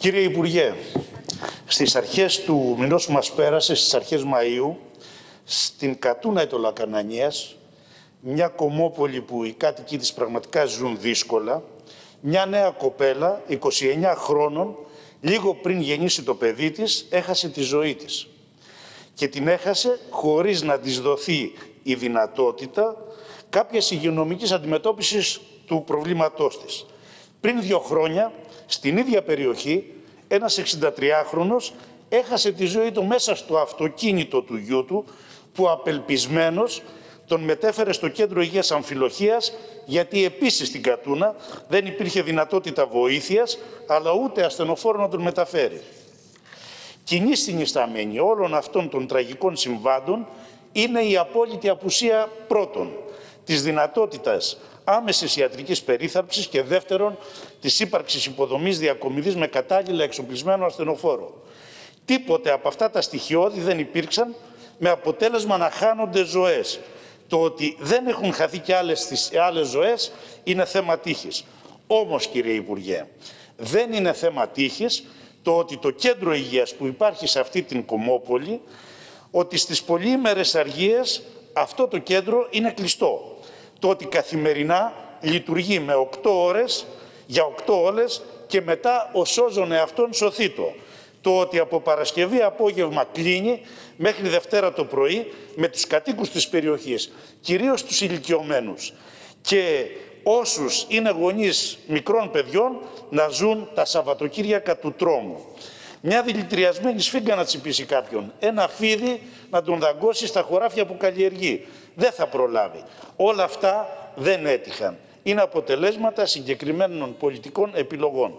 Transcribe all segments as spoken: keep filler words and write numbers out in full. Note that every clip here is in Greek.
Κύριε Υπουργέ, στις αρχές του μηνός που μας πέρασε, στις αρχές Μαΐου, στην Κατούνα Αιτωλακανανίας, μια κομμόπολη που οι κάτοικοι της πραγματικά ζουν δύσκολα, μια νέα κοπέλα, είκοσι εννέα χρόνων, λίγο πριν γεννήσει το παιδί της, έχασε τη ζωή της. Και την έχασε χωρίς να της δοθεί η δυνατότητα κάποιας υγειονομικής αντιμετώπισης του προβλήματός της. Πριν δύο χρόνια, στην ίδια περιοχή, ένας εξηντατριάχρονος έχασε τη ζωή του μέσα στο αυτοκίνητο του γιού του, που απελπισμένος τον μετέφερε στο κέντρο υγείας Αμφιλοχίας, γιατί επίσης στην Κατούνα δεν υπήρχε δυνατότητα βοήθειας, αλλά ούτε ασθενοφόρο να τον μεταφέρει. Κοινή συνισταμένη όλων αυτών των τραγικών συμβάντων είναι η απόλυτη απουσία πρώτον της δυνατότητας άμεσης ιατρικής περίθαλψης και δεύτερον της ύπαρξης υποδομής διακομιδής με κατάλληλα εξοπλισμένο ασθενοφόρο. Τίποτε από αυτά τα στοιχειώδη δεν υπήρξαν, με αποτέλεσμα να χάνονται ζωές. Το ότι δεν έχουν χαθεί και άλλες, άλλες ζωές είναι θέμα τύχης. Όμως, κύριε Υπουργέ, δεν είναι θέμα τύχης το ότι το κέντρο υγείας που υπάρχει σε αυτή την κομμόπολη, ότι στις πολυήμερες αργίες αυτό το κέντρο είναι κλειστό. Το ότι καθημερινά λειτουργεί με οκτώ ώρες, για οκτώ ώρες και μετά ο σώζον εαυτόν σωθήτο. Το ότι από Παρασκευή απόγευμα κλείνει μέχρι Δευτέρα το πρωί με τους κατοίκους της περιοχής, κυρίως τους ηλικιωμένους. Και όσους είναι γονείς μικρών παιδιών να ζουν τα Σαββατοκύριακα του τρόμου. Μια δηλητηριασμένη σφίγγα να τσιπήσει κάποιον, ένα φίδι να τον δαγκώσει στα χωράφια που καλλιεργεί. Δεν θα προλάβει. Όλα αυτά δεν έτυχαν. Είναι αποτελέσματα συγκεκριμένων πολιτικών επιλογών.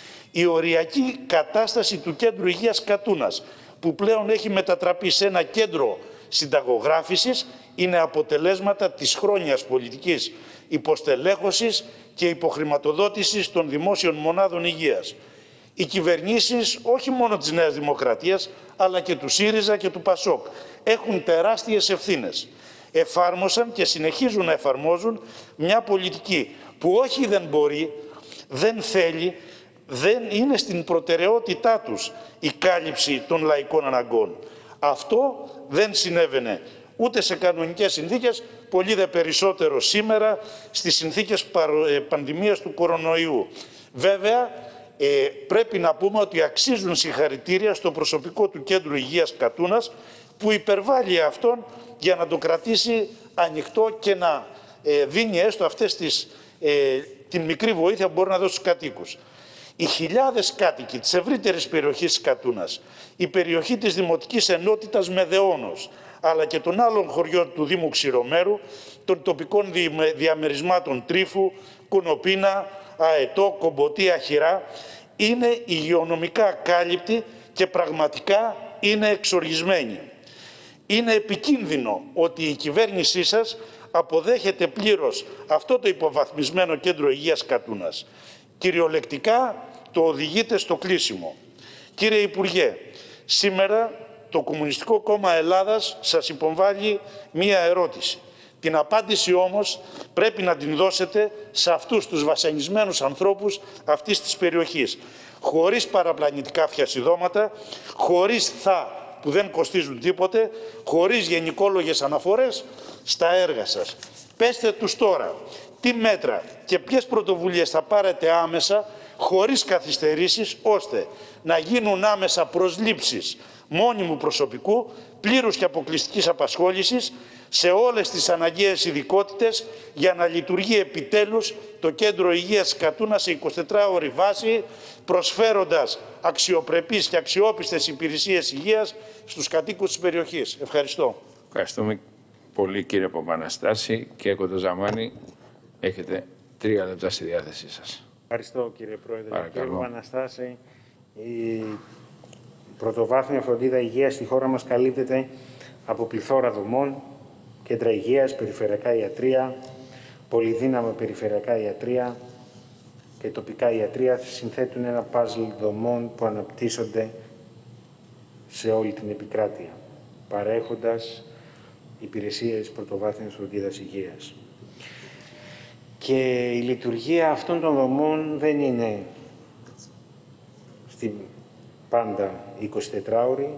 Η οριακή κατάσταση του Κέντρου Υγείας Κατούνας, που πλέον έχει μετατραπεί σε ένα κέντρο συνταγογράφησης, είναι αποτελέσματα της χρόνιας πολιτικής υποστελέχωσης και υποχρηματοδότησης των δημόσιων μονάδων υγείας. Οι κυβερνήσεις, όχι μόνο της Νέας Δημοκρατίας, αλλά και του ΣΥΡΙΖΑ και του ΠΑΣΟΚ, έχουν τεράστιες ευθύνες. Εφάρμοσαν και συνεχίζουν να εφαρμόζουν μια πολιτική που όχι δεν μπορεί, δεν θέλει, δεν είναι στην προτεραιότητά τους η κάλυψη των λαϊκών αναγκών. Αυτό δεν συνέβαινε ούτε σε κανονικές συνθήκες, πολύ δε περισσότερο σήμερα στις συνθήκες πανδημίας του κορονοϊού. Βέβαια, ε, πρέπει να πούμε ότι αξίζουν συγχαρητήρια στο προσωπικό του Κέντρου Υγείας Κατούνας, που υπερβάλλει αυτόν για να το κρατήσει ανοιχτό και να ε, δίνει έστω αυτές τις, ε, την μικρή βοήθεια που μπορεί να δώσει στους κατοίκους. Οι χιλιάδες κάτοικοι της ευρύτερης περιοχής της Κατούνας, η περιοχή της Δημοτικής Ενότητας Μεδεώνος, αλλά και των άλλων χωριών του Δήμου Ξηρομέρου, των τοπικών διαμερισμάτων Τρίφου, Κουνοπίνα, Αετό, Κομποτή, Αχυρά, είναι υγειονομικά ακάλυπτοι και πραγματικά είναι εξοργισμένοι. Είναι επικίνδυνο ότι η κυβέρνησή σας αποδέχεται πλήρως αυτό το υποβαθμισμένο Κέντρο Υγείας Κατούνας. Κυριολεκτικά το οδηγείτε στο κλείσιμο. Κύριε Υπουργέ, σήμερα το Κομμουνιστικό Κόμμα Ελλάδας σας υποβάλλει μία ερώτηση. Την απάντηση όμως πρέπει να την δώσετε σε αυτούς τους βασανισμένους ανθρώπους αυτής της περιοχής. Χωρίς παραπλανητικά φιασιδώματα, χωρίς θα που δεν κοστίζουν τίποτε, χωρίς γενικόλογες αναφορές στα έργα σας. Πέστε τους τώρα τι μέτρα και ποιες πρωτοβουλίες θα πάρετε άμεσα, χωρίς καθυστερήσεις, ώστε να γίνουν άμεσα προσλήψεις μόνιμου προσωπικού, πλήρους και αποκλειστικής απασχόλησης σε όλες τις αναγκαίες ειδικότητες για να λειτουργεί επιτέλους το Κέντρο Υγείας Κατούνα σε εικοσιτετράωρη βάση, προσφέροντας αξιοπρεπείς και αξιόπιστες υπηρεσίες υγείας στους κατοίκους της περιοχής. Ευχαριστώ. Ευχαριστούμε πολύ, κύριε Παπαναστάση. Κύριε Κοντοζαμάνη, έχετε τρία λεπτά στη διάθεσή σας. Ευχαριστώ, κύριε Πρόεδρε. Παρακαλώ. Κύριε Παπαναστάση, η πρωτοβάθμια φροντίδα υγείας στη χώρα μας καλύπτεται από πληθώρα δομών, κέντρα υγείας, περιφερειακά ιατρεία, πολυδύναμα περιφερειακά ιατρεία και τοπικά ιατρεία συνθέτουν ένα παζλ δομών που αναπτύσσονται σε όλη την επικράτεια, παρέχοντας υπηρεσίες πρωτοβάθμιας φροντίδας υγείας. Και η λειτουργία αυτών των δομών δεν είναι στην πάντα εικοσιτετράωρη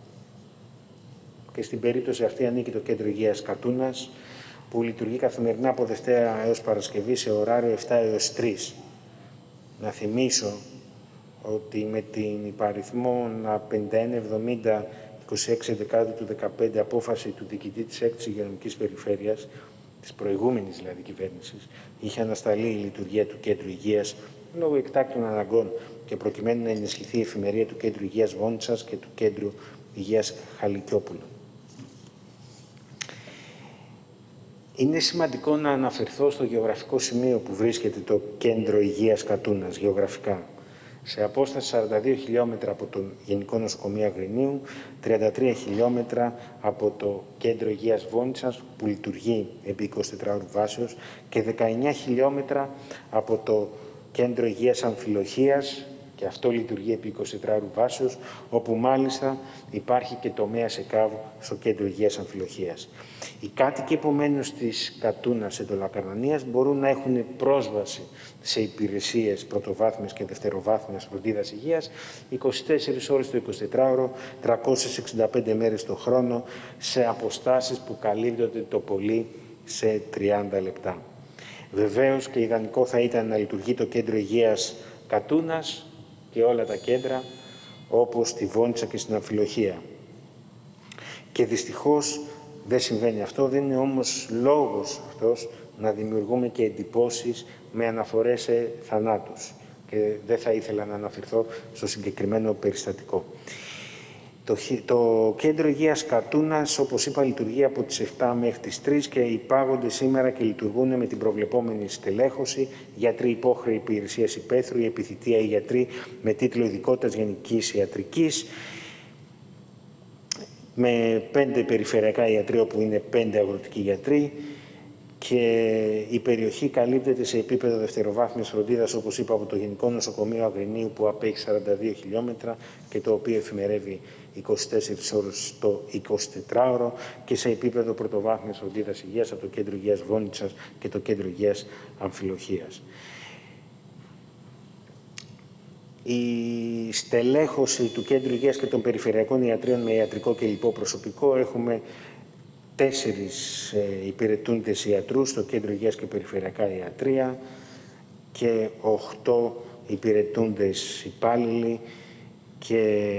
και στην περίπτωση αυτή ανήκει το Κέντρο Υγείας Κατούνας, που λειτουργεί καθημερινά από Δευτέρα έως Παρασκευή σε ωράριο επτά έως τρεις. Να θυμίσω ότι με την υπαριθμό πενήντα ένα εβδομήντα είκοσι έξι Δεκάτου του δεκαπέντε απόφαση του διοικητή της έκτης Υγειονομικής Περιφέρειας, της προηγούμενης δηλαδή κυβέρνησης, είχε ανασταλεί η λειτουργία του Κέντρου Υγείας λόγω εκτάκτων αναγκών και προκειμένου να ενισχυθεί η εφημερία του Κέντρου Υγείας Βόντσας και του Κέντρου Υγείας Χαλικιόπουλου. Είναι σημαντικό να αναφερθώ στο γεωγραφικό σημείο που βρίσκεται το Κέντρο Υγείας Κατούνας, γεωγραφικά. Σε απόσταση σαράντα δύο χιλιόμετρα από το Γενικό Νοσοκομείο Αγρινίου, τριάντα τρία χιλιόμετρα από το Κέντρο Υγείας Βόντσας, που λειτουργεί επί εικοσιτετράωρου βάσεως, και δεκαεννιά χιλιόμετρα από το Κέντρο Υγείας Αμφιλοχίας, και αυτό λειτουργεί επί εικοσιτετράωρου βάσεως, όπου μάλιστα υπάρχει και τομέας ΕΚΑΒ στο Κέντρο Υγείας Αμφιλοχίας. Οι κάτοικοι επομένως της Κατούνας εντολακαρνανίας μπορούν να έχουν πρόσβαση σε υπηρεσίες πρωτοβάθμιας και δευτεροβάθμιας φροντίδας υγείας είκοσι τέσσερις ώρες το εικοσιτετράωρο, τριακόσιες εξήντα πέντε μέρες το χρόνο, σε αποστάσεις που καλύπτονται το πολύ σε τριάντα λεπτά. Βεβαίως και ιδανικό θα ήταν να λειτουργεί το Κέντρο Υγείας Κατούνας και όλα τα κέντρα, όπως στη Βόντσα και στην Αμφιλοχία. Και δυστυχώς δεν συμβαίνει αυτό, δεν είναι όμως λόγος αυτός να δημιουργούμε και εντυπώσεις με αναφορές σε θανάτους. Και δεν θα ήθελα να αναφερθώ στο συγκεκριμένο περιστατικό. Το, το Κέντρο Υγείας Κατούνας, όπως είπα, λειτουργεί από τις επτά μέχρι τις τρεις και υπάγονται σήμερα και λειτουργούν με την προβλεπόμενη στελέχωση, γιατροί υπόχρεοι υπηρεσίας υπαίθρου, η επιθυτεία οι γιατροί με τίτλο ειδικότητας γενικής ιατρικής, με πέντε περιφερειακά ιατροί, όπου είναι πέντε αγροτικοί γιατροί, και η περιοχή καλύπτεται σε επίπεδο δευτεροβάθμιας φροντίδας, όπως είπα, από το Γενικό Νοσοκομείο Αγρινίου, που απέχει σαράντα δύο χιλιόμετρα και το οποίο εφημερεύει είκοσι τέσσερις ώρες το εικοσιτετράωρο, και σε επίπεδο πρωτοβάθμιας φροντίδας υγείας από το Κέντρο Υγείας Βόνιτσας και το Κέντρο Υγείας Αμφιλοχίας. Η στελέχωση του Κέντρου Υγείας και των περιφερειακών ιατρίων με ιατρικό και λοιπό προσωπικό, έχουμε τέσσερις ε, υπηρετούντες ιατρούς στο Κέντρο Υγείας και περιφερειακά ιατρία και οχτώ υπηρετούντες υπάλληλοι, και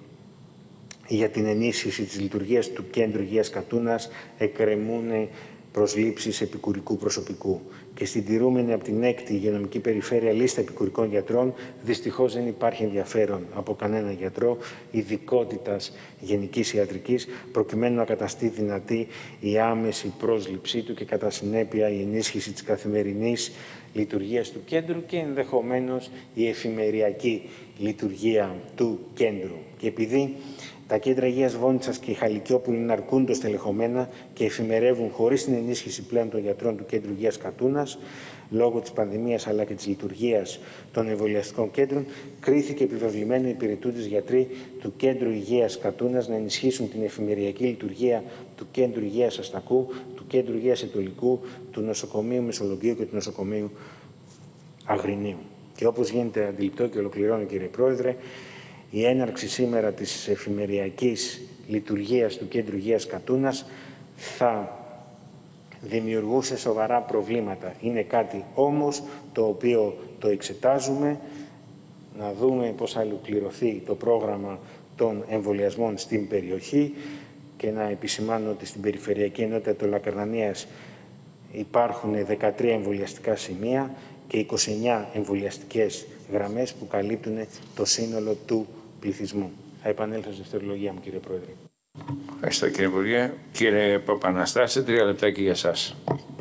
για την ενίσχυση της λειτουργίας του Κέντρου Υγείας Κατούνας εκκρεμούν προσλήψεις επικουρικού προσωπικού. Και στην τηρούμενη από την έκτη Υγειονομική Περιφέρεια λίστα επικουρικών γιατρών, δυστυχώς δεν υπάρχει ενδιαφέρον από κανένα γιατρό ειδικότητας γενικής ιατρικής, προκειμένου να καταστεί δυνατή η άμεση πρόσληψή του και κατά συνέπεια η ενίσχυση της καθημερινής λειτουργίας του κέντρου και ενδεχομένως η εφημεριακή λειτουργία του κέντρου. Και επειδή τα κέντρα υγείας Βόνιτσας και η Χαλικιόπουλου είναι αρκούντως τελεχωμένα και εφημερεύουν χωρίς την ενίσχυση πλέον των γιατρών του Κέντρου Υγείας Κατούνας, λόγω της πανδημίας αλλά και της λειτουργίας των εμβολιαστικών κέντρων, κρίθηκε επιβεβλημένο οι υπηρετούντες γιατροί του Κέντρου Υγείας Κατούνας να ενισχύσουν την εφημεριακή λειτουργία του Κέντρου Υγείας Αστακού, του Κέντρου Υγείας Ετωλικού, του Νοσοκομείου Μεσολογγίου και του Νοσοκομείου Αγρινίου. Και όπως γίνεται αντιληπτό και ολοκληρώνω, κύριε Πρόεδρε, η έναρξη σήμερα της εφημεριακής λειτουργίας του Κέντρου Υγείας Κατούνας θα δημιουργούσε σοβαρά προβλήματα. Είναι κάτι όμως το οποίο το εξετάζουμε, να δούμε πώς θα ολοκληρωθεί το πρόγραμμα των εμβολιασμών στην περιοχή, και να επισημάνω ότι στην Περιφερειακή Ενότητα του Λακαρνανίας υπάρχουν δεκατρία εμβολιαστικά σημεία και είκοσι εννιά εμβολιαστικές γραμμές που καλύπτουν το σύνολο του πληθυσμού. Θα επανέλθω στη δευτερολογία μου, κύριε Πρόεδρε. Ευχαριστώ, κύριε Υπουργέ. Κύριε Παπαναστάση, τρία λεπτάκια για εσάς.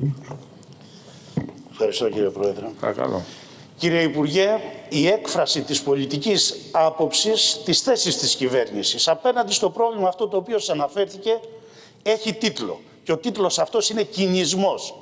Ευχαριστώ, κύριε Πρόεδρε. Παρακαλώ. Κύριε Υπουργέ, η έκφραση της πολιτικής άποψης της θέσης της κυβέρνησης απέναντι στο πρόβλημα αυτό το οποίο σας αναφέρθηκε έχει τίτλο. Και ο τίτλος αυτός είναι «Κινησμός».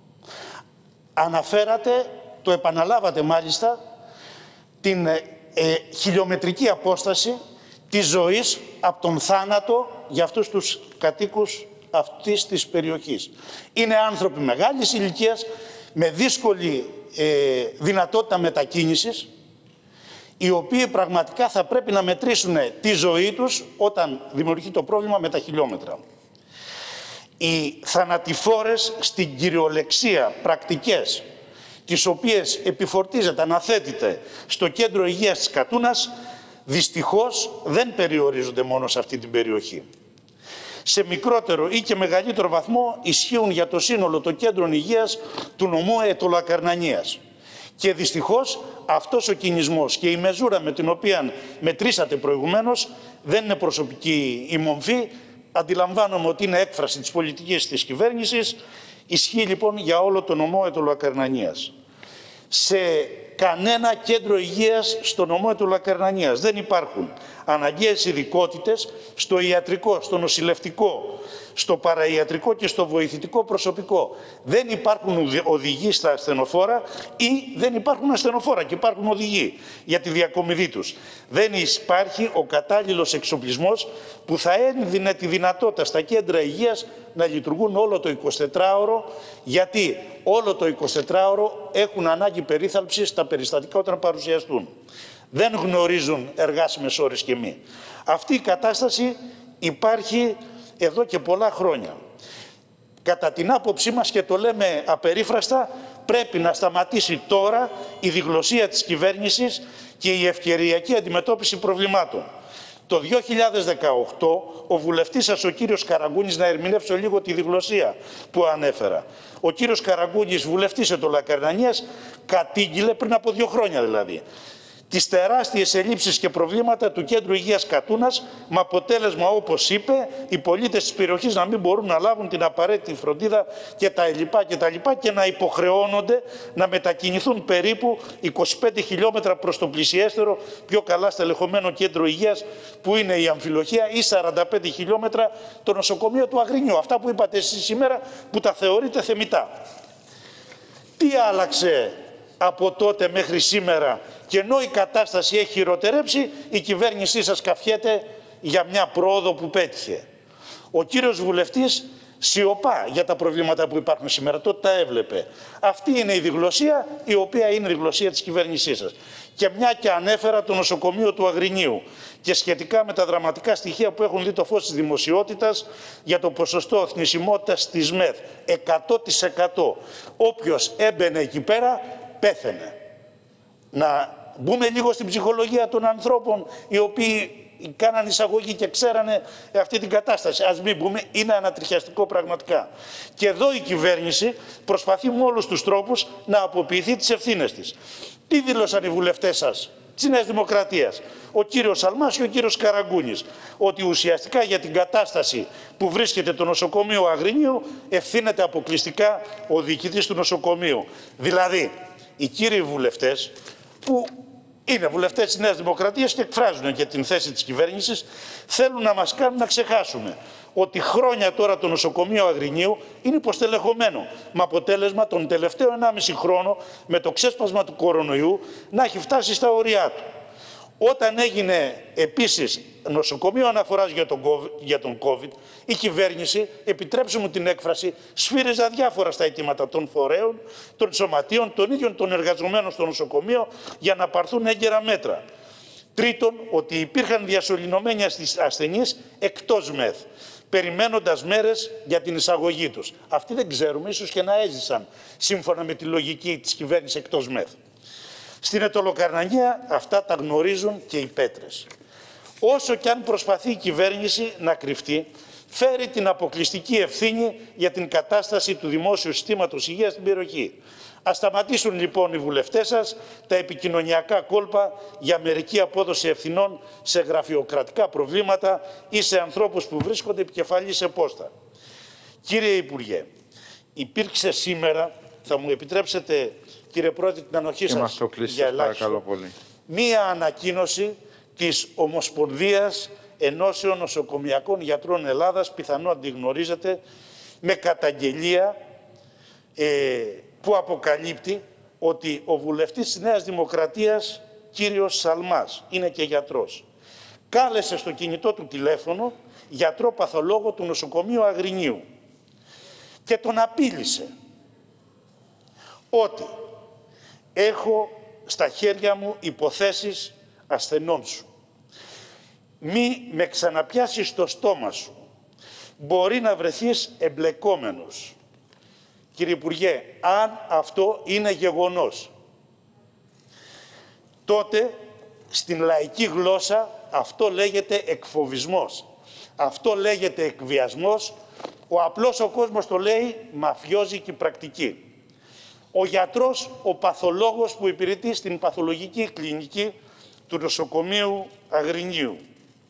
Αναφέρατε, το επαναλάβατε μάλιστα, την ε, ε, χιλιομετρική απόσταση της ζωής από τον θάνατο για αυτούς τους κατοίκους αυτής της περιοχής. Είναι άνθρωποι μεγάλης ηλικίας, με δύσκολη ε, δυνατότητα μετακίνησης. οι οποίοι πραγματικά θα πρέπει να μετρήσουν τη ζωή τους όταν δημιουργεί το πρόβλημα με τα χιλιόμετρα. Οι θανατηφόρες στην κυριολεξία πρακτικές, τις οποίες επιφορτίζεται, αναθέτεται στο κέντρο υγείας της Κατούνας, δυστυχώς δεν περιορίζονται μόνο σε αυτή την περιοχή. Σε μικρότερο ή και μεγαλύτερο βαθμό ισχύουν για το σύνολο των κέντρων υγείας του νομού Αιτωλοακαρνανίας. Και δυστυχώς αυτός ο κινησμός και η μεζούρα με την οποία μετρήσατε προηγουμένως δεν είναι προσωπική η μομφή. Αντιλαμβάνομαι ότι είναι έκφραση της πολιτικής της κυβέρνησης. Ισχύει λοιπόν για όλο το νομό Αιτωλοακαρνανίας. Σε κανένα κέντρο υγείας στο νομό Αιτωλοακαρνανίας δεν υπάρχουν αναγκαίες ειδικότητες στο ιατρικό, στο νοσηλευτικό, στο παραϊατρικό και στο βοηθητικό προσωπικό. Δεν υπάρχουν οδηγοί στα ασθενοφόρα ή δεν υπάρχουν ασθενοφόρα και υπάρχουν οδηγοί για τη διακομιδή τους. Δεν υπάρχει ο κατάλληλος εξοπλισμός που θα έδινε τη δυνατότητα στα κέντρα υγείας να λειτουργούν όλο το εικοσιτετράωρο, γιατί όλο το εικοσιτετράωρο έχουν ανάγκη περίθαλψης στα περιστατικά όταν παρουσιαστούν. Δεν γνωρίζουν εργάσιμες ώρες και μη. Αυτή η κατάσταση υπάρχει εδώ και πολλά χρόνια. Κατά την άποψή μας, και το λέμε απερίφραστα, πρέπει να σταματήσει τώρα η διγλωσία της κυβέρνησης και η ευκαιριακή αντιμετώπιση προβλημάτων. Το δύο χιλιάδες δεκαοκτώ ο βουλευτής σας, ο κύριος Καραγκούνης, να ερμηνεύσω λίγο τη διγλωσία που ανέφερα. Ο κύριος Καραγκούνης, βουλευτής Αιτωλοακαρνανίας, κατήγγειλε πριν από δύο χρόνια δηλαδή τις τεράστιες ελλείψεις και προβλήματα του Κέντρου Υγείας Κατούνας, με αποτέλεσμα, όπως είπε, οι πολίτες της περιοχής να μην μπορούν να λάβουν την απαραίτητη φροντίδα και τα λοιπά και τα λοιπά και να υποχρεώνονται να μετακινηθούν περίπου είκοσι πέντε χιλιόμετρα προς το πλησιέστερο, πιο καλά στελεχωμένο κέντρο υγείας που είναι η Αμφιλοχεία, ή σαράντα πέντε χιλιόμετρα το νοσοκομείο του Αγρινιού. Αυτά που είπατε εσείς σήμερα που τα θεωρείτε θεμιτά. Τι άλλαξε από τότε μέχρι σήμερα, και ενώ η κατάσταση έχει χειροτερέψει, η κυβέρνησή σας καφιέται για μια πρόοδο που πέτυχε. Ο κύριος βουλευτής σιωπά για τα προβλήματα που υπάρχουν σήμερα, τότε τα έβλεπε. Αυτή είναι η διγλωσία, η οποία είναι η διγλωσία της κυβέρνησής σας. Και μια και ανέφερα το νοσοκομείο του Αγρινίου και σχετικά με τα δραματικά στοιχεία που έχουν δει το φως της δημοσιότητας για το ποσοστό θνησιμότητας της ΜΕΘ, εκατό τοις εκατό. Όποιος έμπαινε εκεί πέρα πέθαινε. Να μπούμε λίγο στην ψυχολογία των ανθρώπων οι οποίοι κάναν εισαγωγή και ξέρανε αυτή την κατάσταση. Ας μην μπούμε, είναι ανατριχιαστικό πραγματικά. Και εδώ η κυβέρνηση προσπαθεί με όλους τους τρόπους να αποποιηθεί τις ευθύνες της. Τι δήλωσαν οι βουλευτές σας της Νέας Δημοκρατίας, ο κύριος Σαλμάς και ο κύριος Καραγκούνης, ότι ουσιαστικά για την κατάσταση που βρίσκεται το νοσοκομείο Αγρινίου ευθύνεται αποκλειστικά ο διοικητής του νοσοκομείου. Δηλαδή, οι κύριοι βουλευτές που είναι βουλευτές της Νέας Δημοκρατίας και εκφράζουν και την θέση της κυβέρνησης, θέλουν να μας κάνουν να ξεχάσουμε ότι χρόνια τώρα το νοσοκομείο Αγρινίου είναι υποστελεχωμένο, με αποτέλεσμα τον τελευταίο ενάμιση χρόνο με το ξέσπασμα του κορονοϊού να έχει φτάσει στα ωριά του. Όταν έγινε επίσης νοσοκομείο αναφοράς για τον, COVID, για τον COVID, η κυβέρνηση, επιτρέψτε μου την έκφραση, σφύριζε αδιάφορα στα αιτήματα των φορέων, των σωματείων, των ίδιων των εργαζομένων στο νοσοκομείο για να πάρθουν έγκαιρα μέτρα. Τρίτον, ότι υπήρχαν διασωληνωμένοι ασθενείς εκτός ΜΕΘ, περιμένοντας μέρες για την εισαγωγή τους. Αυτοί δεν ξέρουμε, ίσως και να έζησαν σύμφωνα με τη λογική της κυβέρνησης εκτός ΜΕΘ. Στην Αιτωλοακαρνανία αυτά τα γνωρίζουν και οι πέτρες. Όσο και αν προσπαθεί η κυβέρνηση να κρυφτεί, φέρει την αποκλειστική ευθύνη για την κατάσταση του δημόσιου συστήματος υγείας στην περιοχή. Ας σταματήσουν λοιπόν οι βουλευτές σας τα επικοινωνιακά κόλπα για μερική απόδοση ευθυνών σε γραφειοκρατικά προβλήματα ή σε ανθρώπους που βρίσκονται επικεφαλής σε πόστα. Κύριε Υπουργέ, υπήρξε σήμερα, θα μου επιτρέψετε κύριε Πρόεδρε την ανοχή σας για ελάχιστο, μία ανακοίνωση της Ομοσπονδίας Ενώσεων Νοσοκομιακών Γιατρών Ελλάδας, πιθανόν αν τη γνωρίζετε, με καταγγελία ε, που αποκαλύπτει ότι ο βουλευτής της Νέας Δημοκρατίας, κύριος Σαλμάς, είναι και γιατρός, κάλεσε στο κινητό του τηλέφωνο γιατρό παθολόγο του νοσοκομείου Αγρινίου και τον απείλησε ότι έχω στα χέρια μου υποθέσεις ασθενών σου. Μη με ξαναπιάσεις το στόμα σου. Μπορεί να βρεθείς εμπλεκόμενος. Κύριε Υπουργέ, αν αυτό είναι γεγονός, τότε στην λαϊκή γλώσσα αυτό λέγεται εκφοβισμός. Αυτό λέγεται εκβιασμός. Ο απλός ο κόσμος το λέει μαφιόζικη πρακτική. Ο γιατρός, ο παθολόγος που υπηρετεί στην παθολογική κλινική του νοσοκομείου Αγρινίου,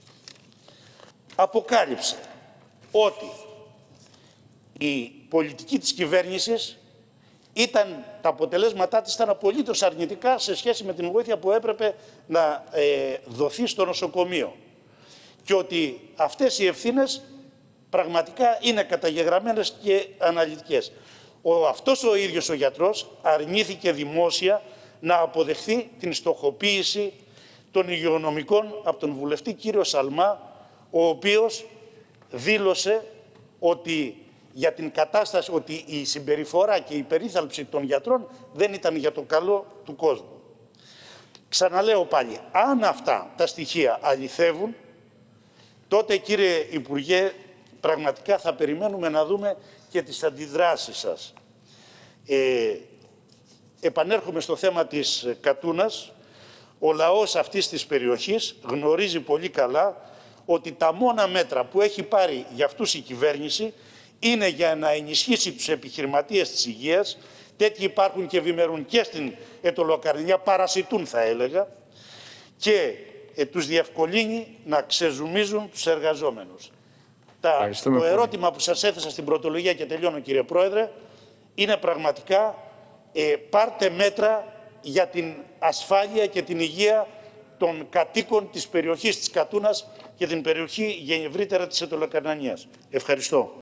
αποκάλυψε ότι η πολιτική της κυβέρνησης ήταν, τα αποτελέσματά της ήταν απολύτως αρνητικά σε σχέση με την βοήθεια που έπρεπε να ε, δοθεί στο νοσοκομείο. Και ότι αυτές οι ευθύνες πραγματικά είναι καταγεγραμμένες και αναλυτικές. Ο, αυτός ο ίδιος ο γιατρός αρνήθηκε δημόσια να αποδεχθεί την στοχοποίηση των υγειονομικών από τον βουλευτή κύριο Σαλμά, ο οποίος δήλωσε ότι για την κατάσταση, ότι η συμπεριφορά και η περίθαλψη των γιατρών δεν ήταν για το καλό του κόσμου. Ξαναλέω πάλι, αν αυτά τα στοιχεία αληθεύουν, τότε κύριε Υπουργέ, πραγματικά θα περιμένουμε να δούμε και τις αντιδράσεις σας. Ε, επανέρχομαι στο θέμα της Κατούνας. Ο λαός αυτής της περιοχής γνωρίζει πολύ καλά ότι τα μόνα μέτρα που έχει πάρει για αυτούς η κυβέρνηση είναι για να ενισχύσει τους επιχειρηματίες της υγείας. Τέτοιοι υπάρχουν και ευημερούν και στην Αιτωλοκαρνανία, παρασιτούν θα έλεγα, και ε, τους διευκολύνει να ξεζουμίζουν τους εργαζόμενους. Τα, το ερώτημα που σας έθεσα στην πρωτολογία, και τελειώνω κύριε Πρόεδρε, είναι πραγματικά ε, πάρτε μέτρα για την ασφάλεια και την υγεία των κατοίκων της περιοχής της Κατούνας και την περιοχή ευρύτερα της Αιτωλοκαρνανίας. Ευχαριστώ.